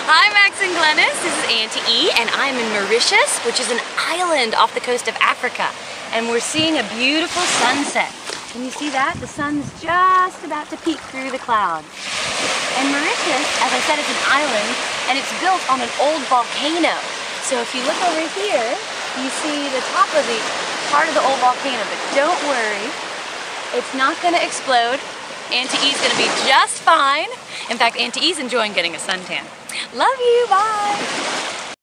Hi Max and Glennis, this is Auntie E and I'm in Mauritius, which is an island off the coast of Africa. And we're seeing a beautiful sunset. Can you see that? The sun's just about to peek through the clouds. And Mauritius, as I said, is an island and it's built on an old volcano. So if you look over here, you see the top of the part of the old volcano, but don't worry, it's not going to explode. Auntie E's going to be just fine. In fact, Auntie E's enjoying getting a suntan. Love you, bye!